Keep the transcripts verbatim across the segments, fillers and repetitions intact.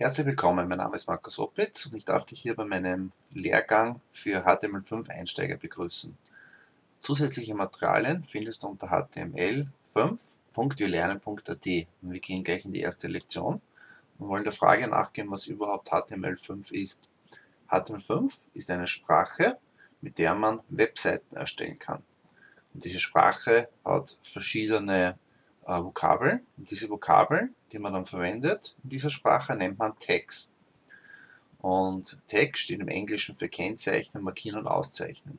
Herzlich willkommen, mein Name ist Markus Opitz und ich darf dich hier bei meinem Lehrgang für H T M L fünf Einsteiger begrüßen. Zusätzliche Materialien findest du unter h t m l fünf punkt wir lernen punkt a t. Und wir gehen gleich in die erste Lektion und wollen der Frage nachgehen, was überhaupt H T M L fünf ist. H T M L fünf ist eine Sprache, mit der man Webseiten erstellen kann. Und diese Sprache hat verschiedene äh, Vokabeln. Und diese Vokabeln, die man dann verwendet in dieser Sprache, nennt man Tags. Und Tag steht im Englischen für Kennzeichnen, Markieren und Auszeichnen.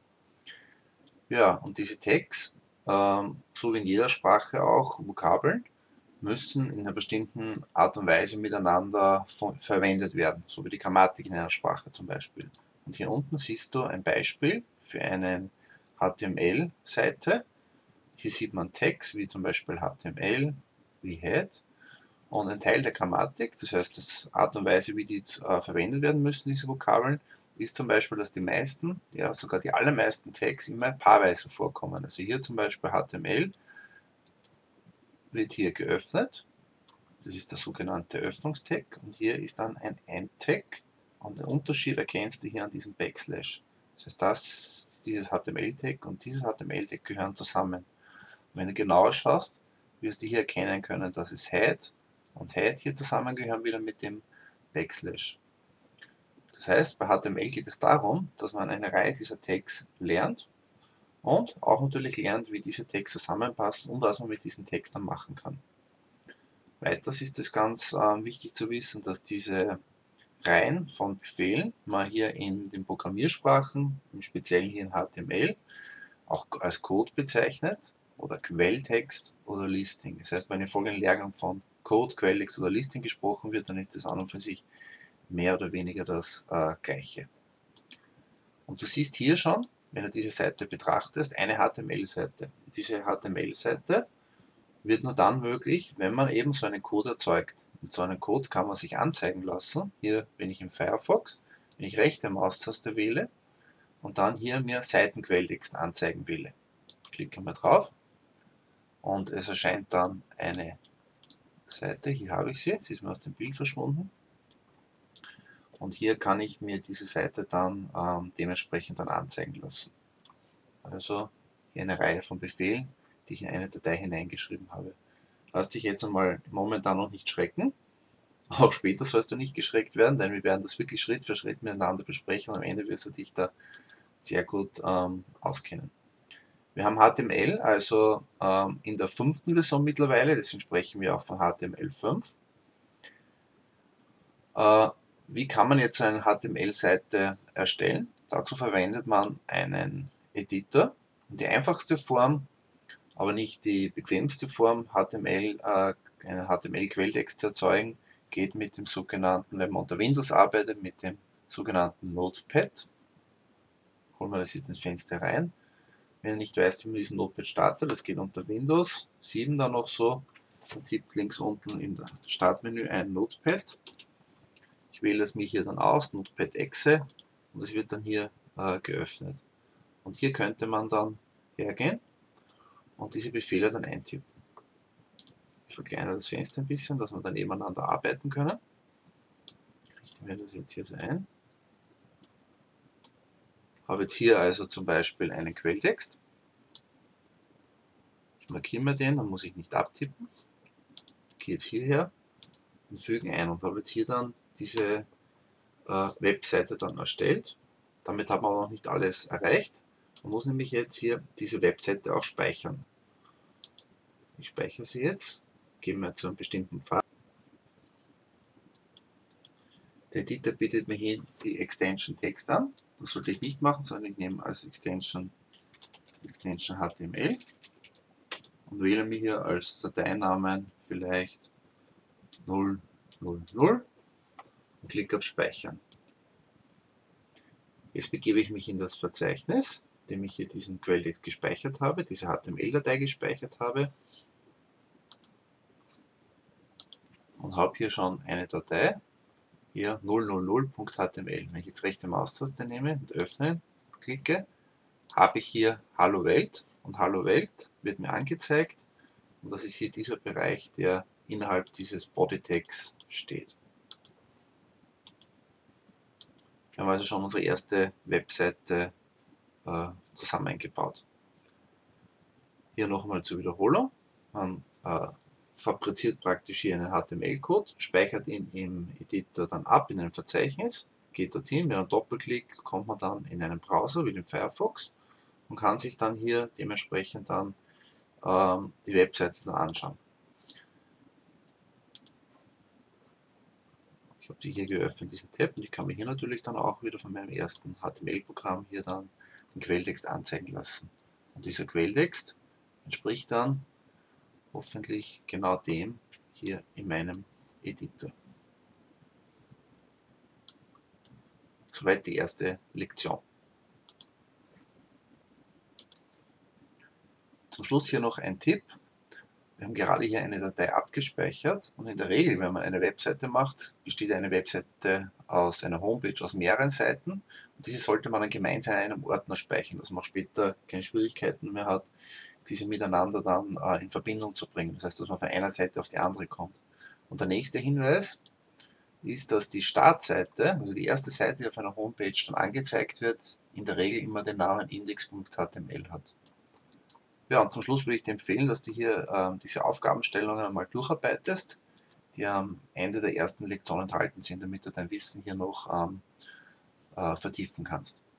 Ja, und diese Tags, ähm, so wie in jeder Sprache auch Vokabeln, müssen in einer bestimmten Art und Weise miteinander verwendet werden, so wie die Grammatik in einer Sprache zum Beispiel. Und hier unten siehst du ein Beispiel für eine H T M L-Seite. Hier sieht man Tags wie zum Beispiel H T M L, wie Head. Und ein Teil der Grammatik, das heißt die Art und Weise, wie die äh, verwendet werden müssen, diese Vokabeln, ist zum Beispiel, dass die meisten, ja sogar die allermeisten Tags immer paarweise vorkommen. Also hier zum Beispiel H T M L wird hier geöffnet. Das ist der sogenannte Öffnungstag und hier ist dann ein Endtag und den Unterschied erkennst du hier an diesem Backslash. Das heißt, das, dieses H T M L-Tag und dieses H T M L-Tag gehören zusammen. Und wenn du genauer schaust, wirst du hier erkennen können, dass es Head und Head hier zusammengehören wieder mit dem Backslash. Das heißt, bei H T M L geht es darum, dass man eine Reihe dieser Tags lernt und auch natürlich lernt, wie diese Tags zusammenpassen und was man mit diesen Tags dann machen kann. Weiters ist es ganz äh, wichtig zu wissen, dass diese Reihen von Befehlen man hier in den Programmiersprachen, im Speziellen hier in H T M L, auch als Code bezeichnet oder Quelltext oder Listing. Das heißt, wenn im folgenden Lehrgang von Code, Quelltext oder Listing gesprochen wird, dann ist das an und für sich mehr oder weniger das äh, Gleiche. Und du siehst hier schon, wenn du diese Seite betrachtest, eine H T M L-Seite. Diese H T M L-Seite wird nur dann möglich, wenn man eben so einen Code erzeugt. Mit so einem Code kann man sich anzeigen lassen. Hier bin ich im Firefox. Wenn ich rechte Maustaste wähle und dann hier mir Seitenquelltext anzeigen will, klicke mal drauf und es erscheint dann eine Seite. Hier habe ich sie. Sie ist mir aus dem Bild verschwunden. Und hier kann ich mir diese Seite dann ähm, dementsprechend dann anzeigen lassen. Also hier eine Reihe von Befehlen, die ich in eine Datei hineingeschrieben habe. Lass dich jetzt einmal momentan noch nicht schrecken. Auch später sollst du nicht geschreckt werden, denn wir werden das wirklich Schritt für Schritt miteinander besprechen und am Ende wirst du dich da sehr gut ähm, auskennen. Wir haben H T M L, also ähm, in der fünften Version mittlerweile, deswegen sprechen wir auch von H T M L fünf. Äh, wie kann man jetzt eine H T M L-Seite erstellen? Dazu verwendet man einen Editor. Die einfachste Form, aber nicht die bequemste Form, H T M L, äh, einen H T M L-Quelltext zu erzeugen, geht mit dem sogenannten, wenn man unter Windows arbeitet, mit dem sogenannten Notepad. Holen wir das jetzt ins Fenster rein. Wenn ihr nicht weißt, wie man diesen Notepad startet, das geht unter Windows sieben dann noch so. Man tippt links unten im Startmenü ein Notepad. Ich wähle das mir hier dann aus, Notepad-Exe, und es wird dann hier äh, geöffnet. Und hier könnte man dann hergehen und diese Befehle dann eintippen. Ich verkleinere das Fenster ein bisschen, dass wir dann nebeneinander arbeiten können. Ich richte mir das jetzt hier so ein. Habe jetzt hier also zum Beispiel einen Quelltext. Ich markiere mir den, dann muss ich nicht abtippen. Gehe jetzt hierher und füge ein und habe jetzt hier dann diese äh, Webseite dann erstellt. Damit hat man aber noch nicht alles erreicht. Man muss nämlich jetzt hier diese Webseite auch speichern. Ich speichere sie jetzt, gehen wir zu einem bestimmten Pfad. Der Editor bietet mir hier die Extension Text an. Das sollte ich nicht machen, sondern ich nehme als Extension, Extension H T M L und wähle mir hier als Dateinamen vielleicht null null null und klicke auf Speichern. Jetzt begebe ich mich in das Verzeichnis, in dem ich hier diesen Quelltext gespeichert habe, diese H T M L-Datei gespeichert habe und habe hier schon eine Datei, hier null null null punkt h t m l. Wenn ich jetzt rechte Maustaste nehme und öffne, klicke, habe ich hier Hallo Welt und Hallo Welt wird mir angezeigt und das ist hier dieser Bereich, der innerhalb dieses Bodytags steht. Wir haben also schon unsere erste Webseite äh, zusammengebaut. Hier noch einmal zur Wiederholung. Man äh, fabriziert praktisch hier einen H T M L-Code, speichert ihn im Editor dann ab in einem Verzeichnis, geht dorthin, mit einem Doppelklick kommt man dann in einen Browser wie den Firefox und kann sich dann hier dementsprechend dann ähm, die Webseite dann anschauen. Ich habe die hier geöffnet, diesen Tab, und ich kann mir hier natürlich dann auch wieder von meinem ersten H T M L-Programm hier dann den Quelltext anzeigen lassen. Und dieser Quelltext entspricht dann hoffentlich genau dem hier in meinem Editor. Soweit die erste Lektion. Zum Schluss hier noch ein Tipp. Wir haben gerade hier eine Datei abgespeichert und in der Regel, wenn man eine Webseite macht, besteht eine Webseite aus einer Homepage aus mehreren Seiten und diese sollte man dann gemeinsam in einem Ordner speichern, dass man später keine Schwierigkeiten mehr hat, diese miteinander dann äh, in Verbindung zu bringen. Das heißt, dass man von einer Seite auf die andere kommt. Und der nächste Hinweis ist, dass die Startseite, also die erste Seite, die auf einer Homepage dann angezeigt wird, in der Regel immer den Namen index punkt H T M L hat. Ja, und zum Schluss würde ich dir empfehlen, dass du hier äh, diese Aufgabenstellungen einmal durcharbeitest, die am Ende der ersten Lektion enthalten sind, damit du dein Wissen hier noch ähm, äh, vertiefen kannst.